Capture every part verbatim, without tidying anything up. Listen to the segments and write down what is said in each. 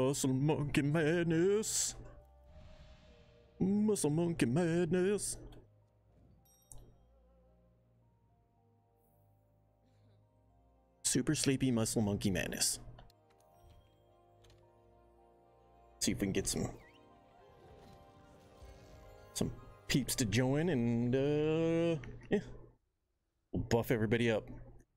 Muscle monkey madness. Muscle monkey madness. Super sleepy muscle monkey madness. See if we can get some some peeps to join, and uh yeah, we'll buff everybody up.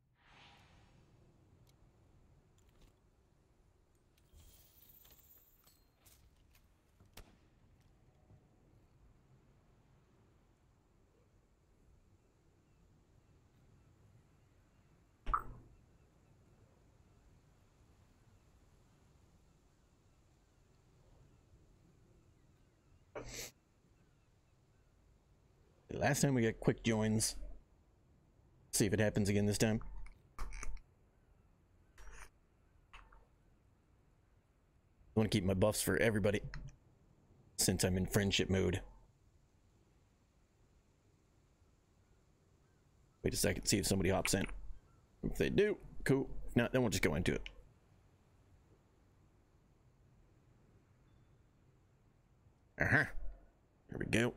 Last time we got quick joins. See if it happens again this time. I want to keep my buffs for everybody since I'm in friendship mode. Wait a second, see if somebody hops in. If they do, cool. If not, then we'll just go into it. Uh-huh. Here we go.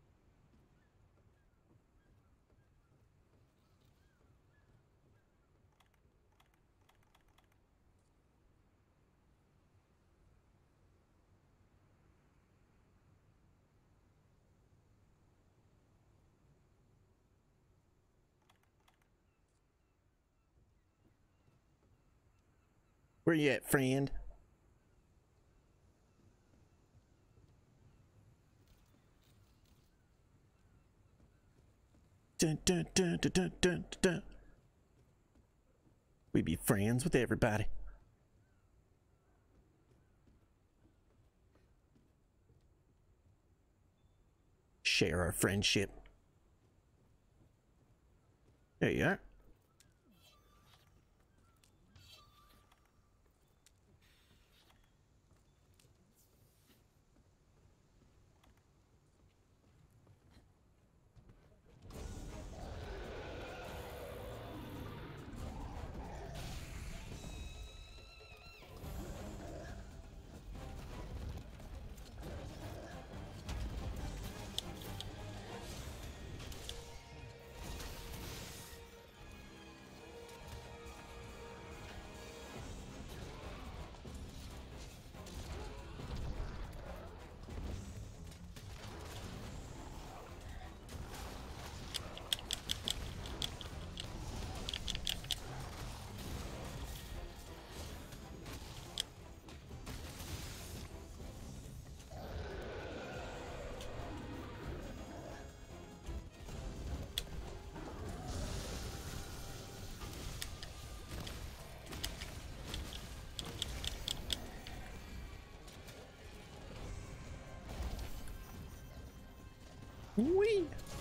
Where you at, friend? Dun, dun, dun, dun, dun, dun, dun. We be friends with everybody. Share our friendship. There you are. Wee.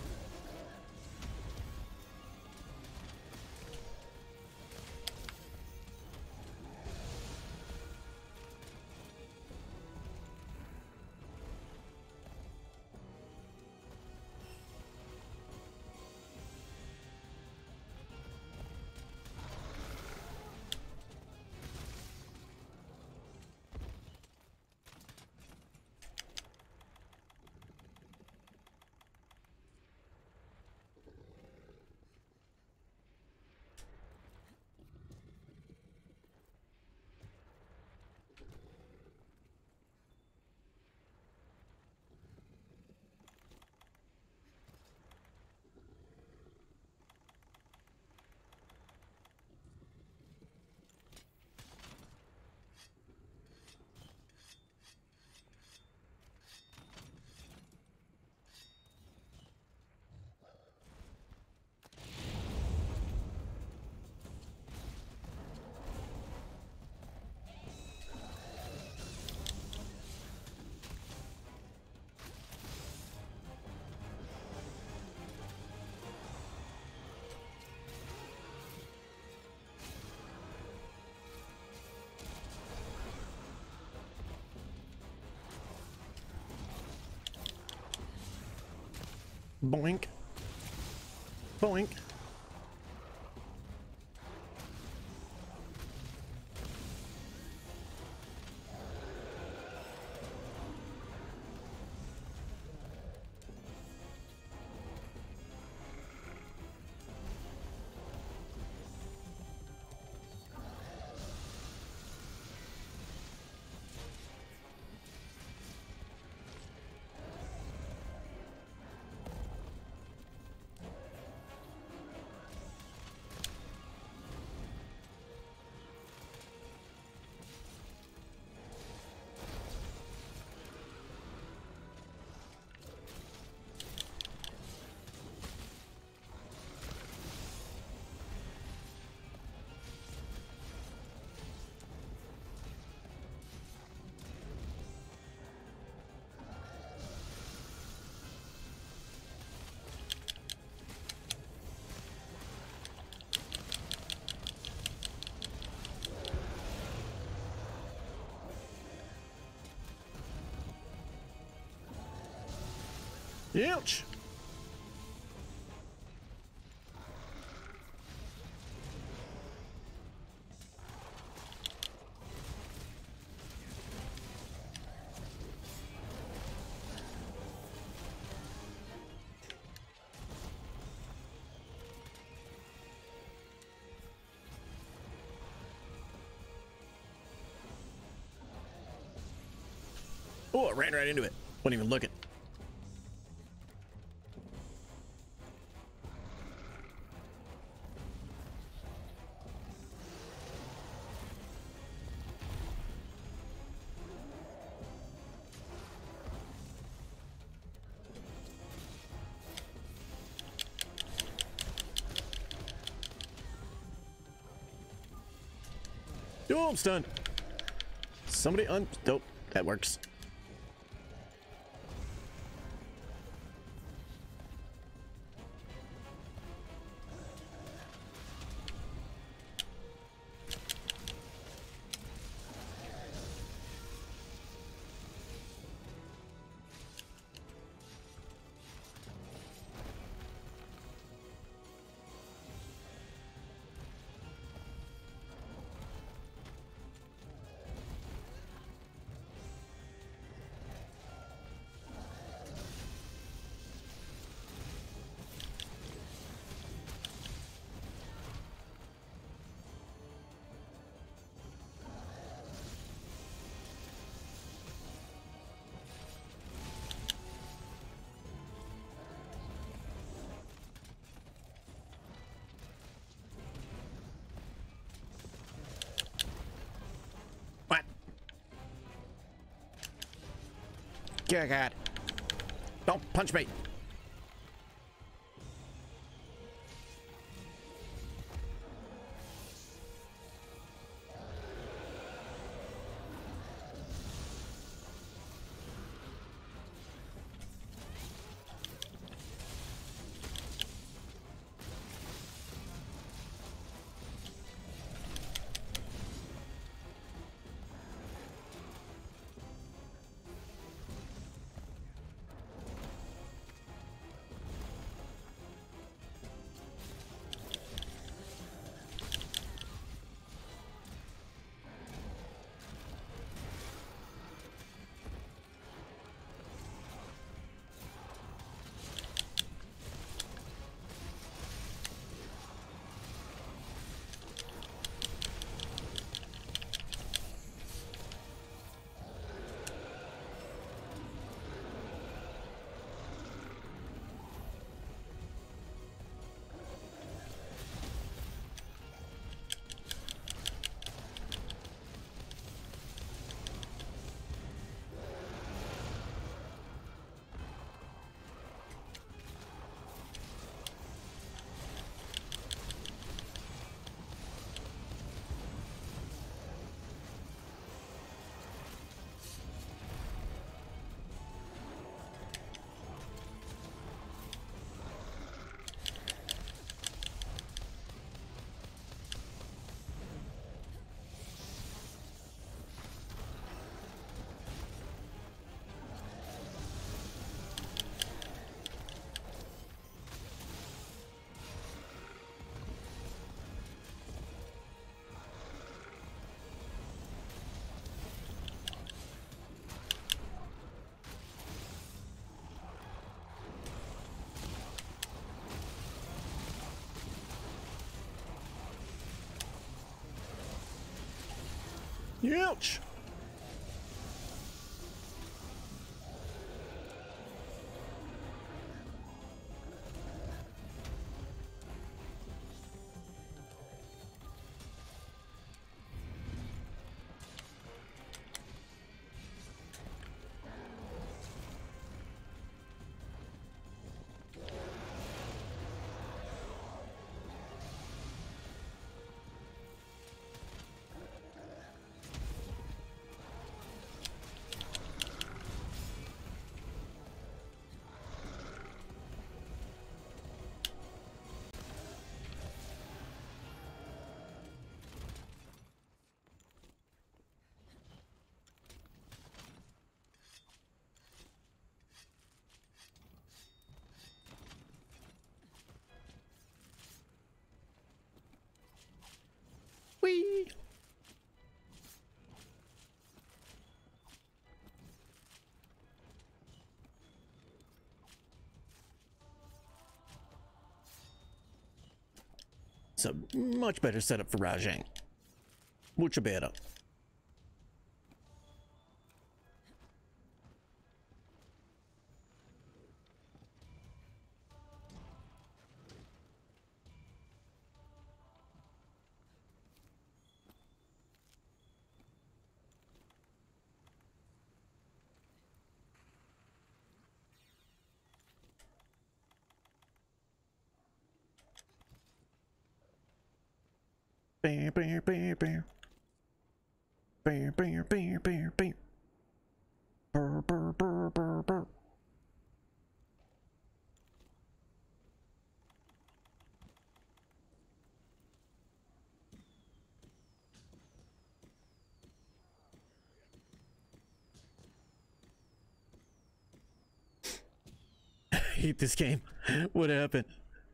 Boink. Boink. Ouch! Oh, I ran right into it. Wasn't even looking. Oh, I'm stunned. Somebody un- Nope, that works. What? Dear God. Don't punch me. Ouch! a much better setup for Rajang. Mucho better. Bear, bear, bear, bear. Bear, bear, bear, bear, bear. Burr, burr, burr, burr, burr. I hate this game. What happened?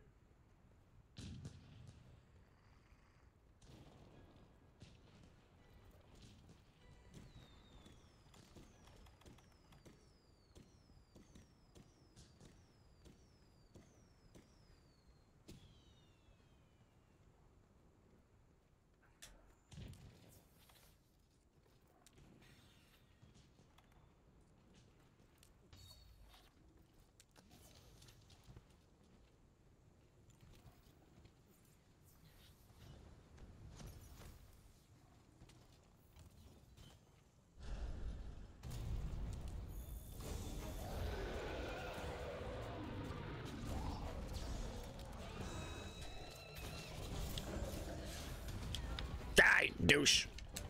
Die, douche.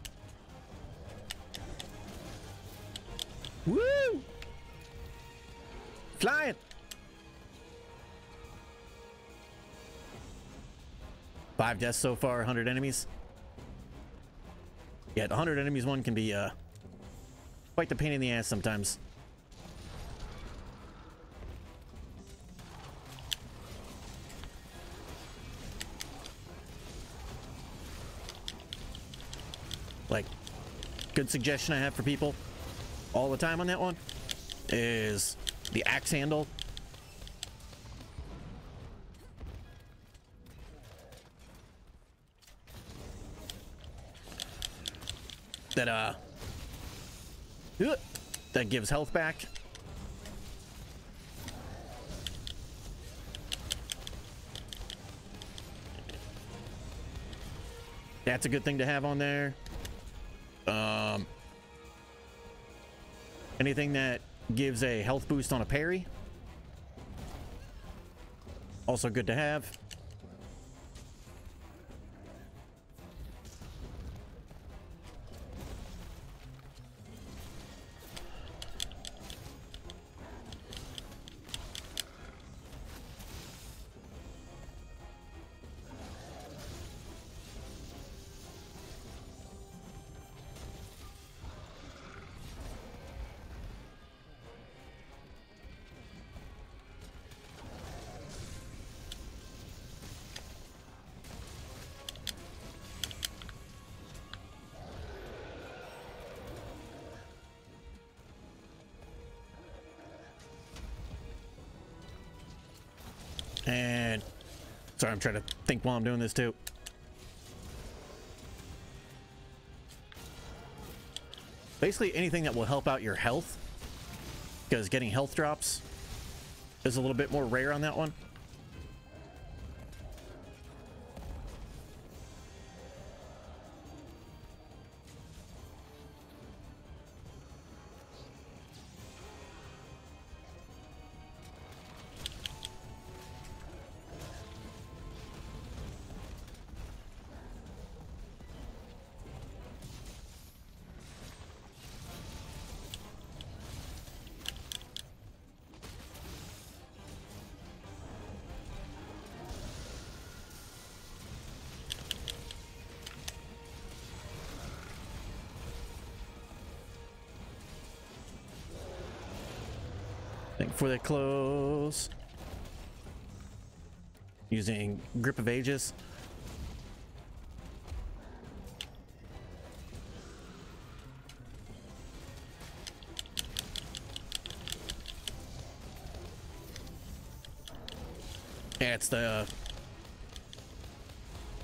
Woo! Flying. Five deaths so far, one hundred enemies. Yeah, the one hundred enemies one can be uh, quite the pain in the ass sometimes. Like, good suggestion I have for people all the time on that one is the axe handle. That, uh, that gives health back. That's a good thing to have on there. Um, anything that gives a health boost on a parry, also good to have. And sorry, I'm trying to think while I'm doing this too. Basically anything that will help out your health, because getting health drops is a little bit more rare on that one. Before they close, using Grip of Aegis. Yeah, it's the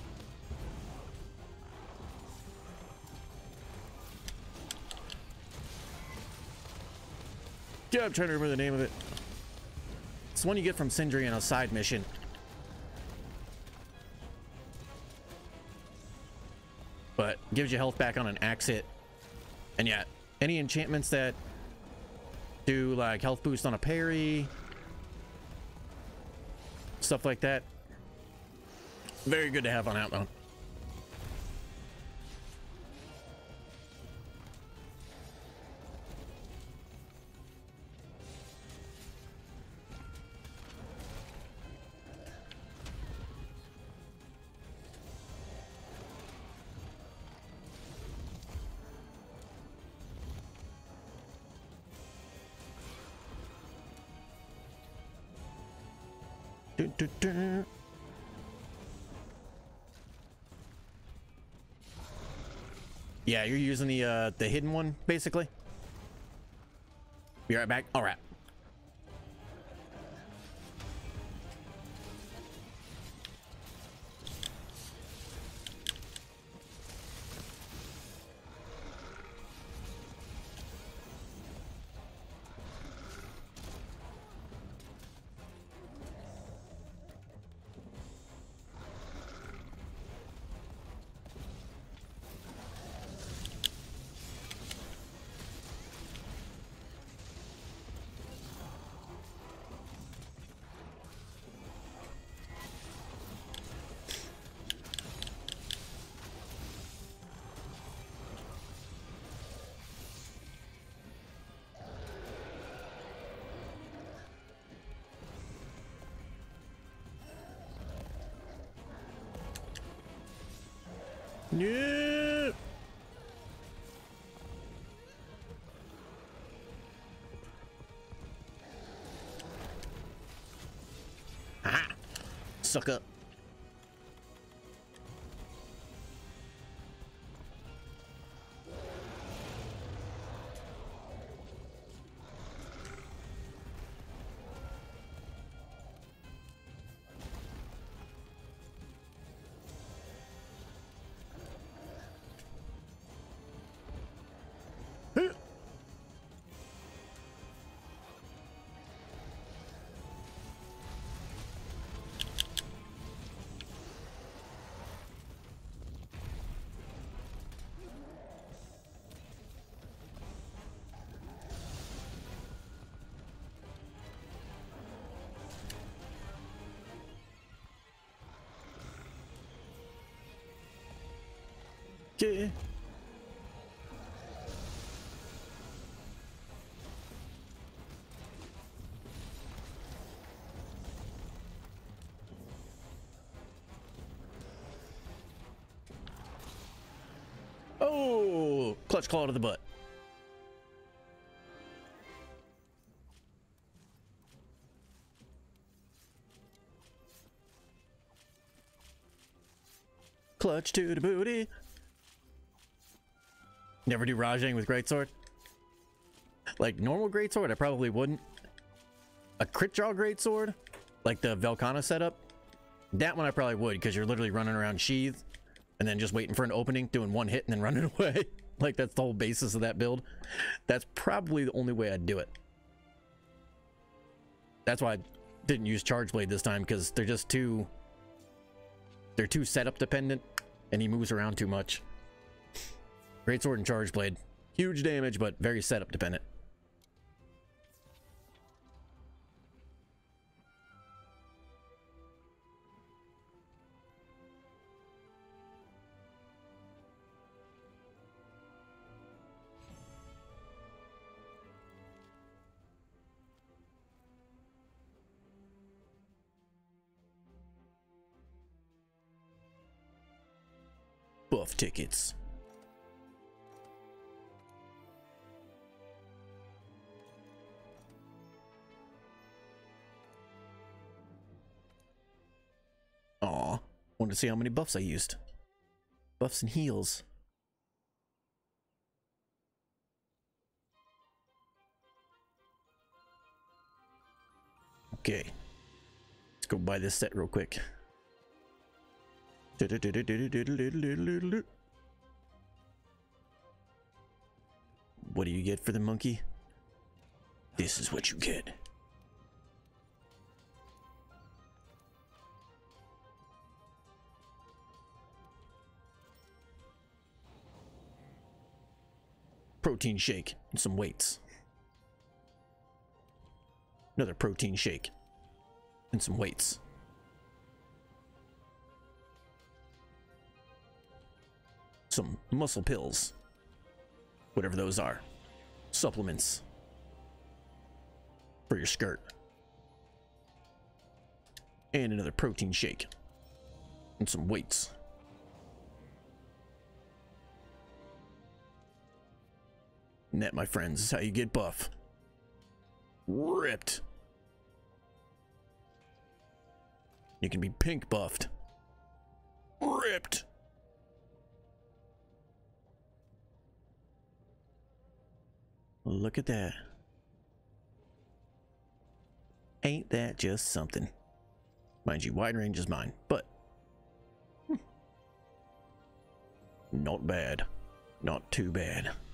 Yeah, I'm trying to remember the name of it. It's one you get from Sindri in a side mission. But gives you health back on an axe hit. And yeah, any enchantments that do like health boost on a parry, stuff like that, very good to have on Outbound. Du, du, du. Yeah, you're using the uh, the hidden one, basically. Be right back. All right. Yeah. Ah, suck up. Okay. Oh, clutch claw to the butt. Clutch to the booty. Never do Rajang with Greatsword. Like normal Greatsword, I probably wouldn't. A crit draw Greatsword, like the Velkhana setup, that one I probably would, because you're literally running around sheath and then just waiting for an opening, doing one hit and then running away. Like that's the whole basis of that build. That's probably the only way I'd do it. That's why I didn't use Charge Blade this time, because they're just too they're too setup dependent and he moves around too much. Greatsword and Charge Blade, huge damage but very setup dependent. Buff tickets. Aw, wanted to see how many buffs I used. Buffs and heals. Okay, let's go buy this set real quick. What do you get for the monkey? This is what you get. Protein shake and some weights. Another protein shake and some weights. Some muscle pills, whatever those are. Supplements for your skirt. And another protein shake and some weights. And that, my friends, is how you get buff. Ripped. You can be pink buffed. Ripped. Look at that. Ain't that just something? Mind you, wide range is mine, but hmm, not bad. Not too bad.